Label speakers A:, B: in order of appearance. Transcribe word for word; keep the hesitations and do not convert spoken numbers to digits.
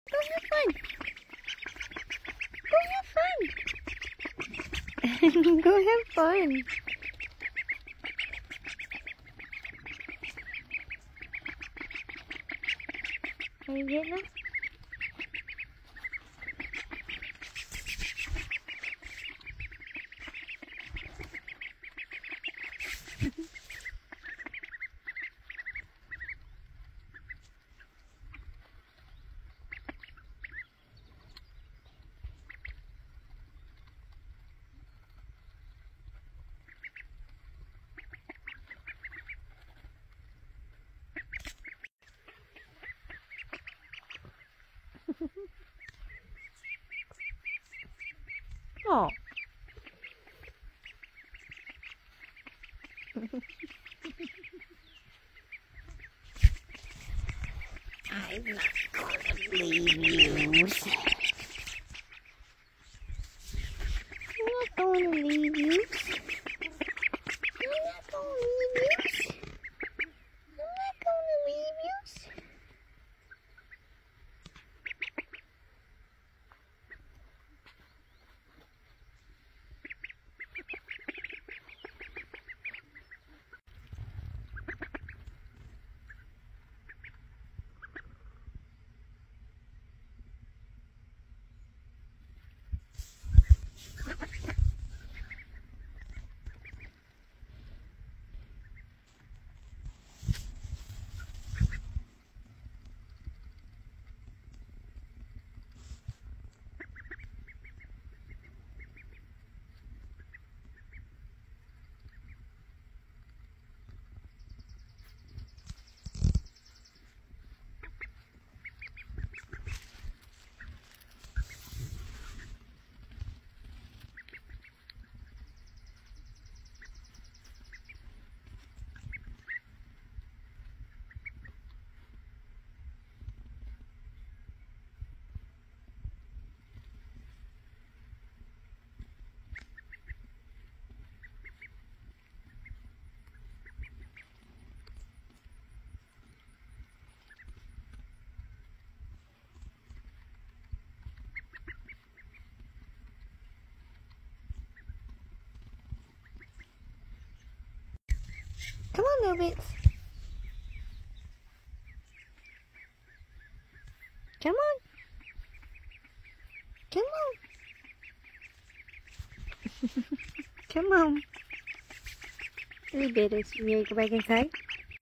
A: Go have fun. Go have fun. Go have fun. Are you getting them? Oh. I'm not going to leave you. I'm not going to leave you. I'm not going to leave you. I'm not going to leave you. Come on, little bits. Come on. Come on. Come on. Little bits. You ready to go back inside?